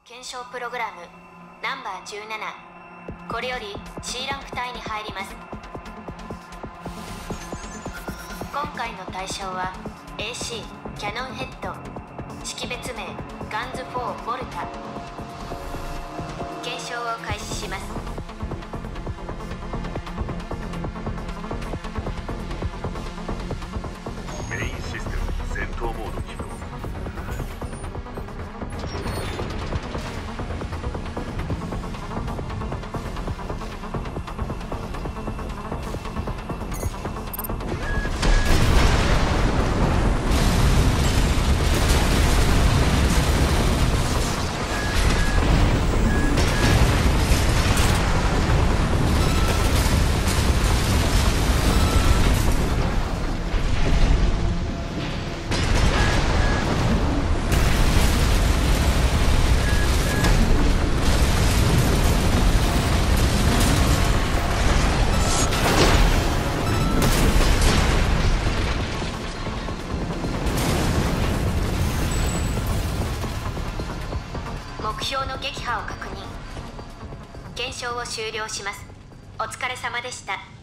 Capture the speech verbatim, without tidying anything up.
検証プログラムナンバーじゅうなな、これより C ランク帯に入ります。今回の対象は エーシー キャノンヘッド、識別名ガンズフォーボルタ。検証を開始します。 メインシステム戦闘モード起動。 目標の撃破を確認。検証を終了します。お疲れ様でした。